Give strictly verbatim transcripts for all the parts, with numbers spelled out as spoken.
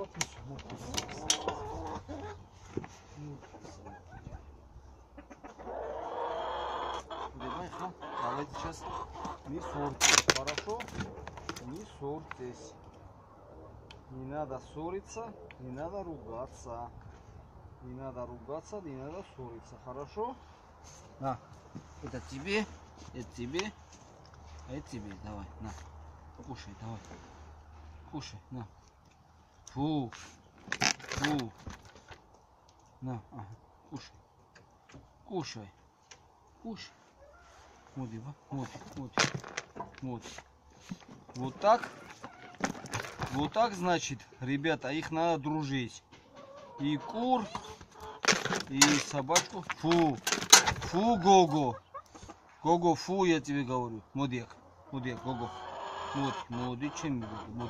Давайте сейчас не ссорьтесь, хорошо? Не ссорьтесь. Не надо ссориться, не надо ругаться. Не надо ругаться, не надо ссориться, хорошо? На, это тебе, это тебе, а это тебе, давай, на. Кушай, давай. Кушай, на. Фу, фу. На, ага, кушай. Кушай, кушай. Вот, вот, вот, вот. Вот так. Вот так, значит, ребята, их надо дружить. И кур, и собачку. Фу, фу, Гого. Гого, фу, я тебе говорю. Модек, модек, Гого. Мод, моди, чем мод.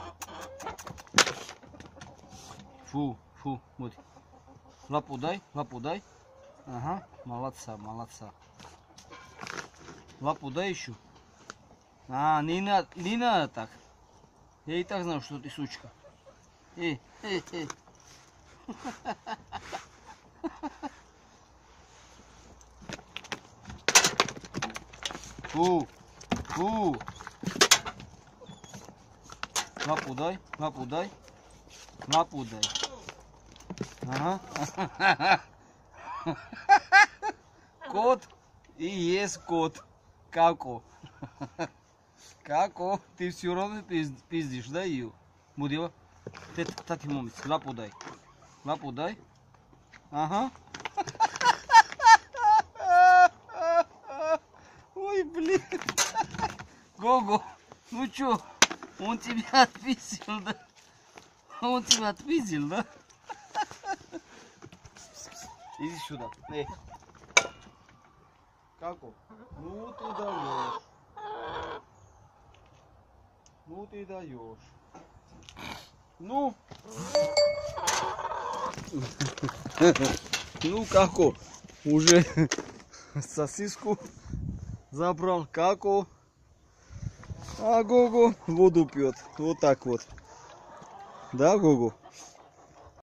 Фу, фу, мод. Лапу дай, лапу дай. Ага, молодца, молодца. Лапу дай еще. А, не надо, не надо так. Я и так знаю, что ты сучка. Эй, эй, эй. Фу, фу. Лапу дай, лапу дай. Лапу дай. Ага. Кот и есть кот. Како? Како? Ты все равно пиздишь, да, ее? Будева? Ты, тати момец, лапу дай. Лапу дай. Ага. Ой, блин. Гого, ну чё, он тебя отпиздил, да? Он тебя отпиздил, да? Иди сюда. Эй. Како? Ну ты даешь. Ну ты даешь. Ну. Ну како? Уже сосиску забрал. Како? А Гого воду пьет. Вот так вот. Да, Гого?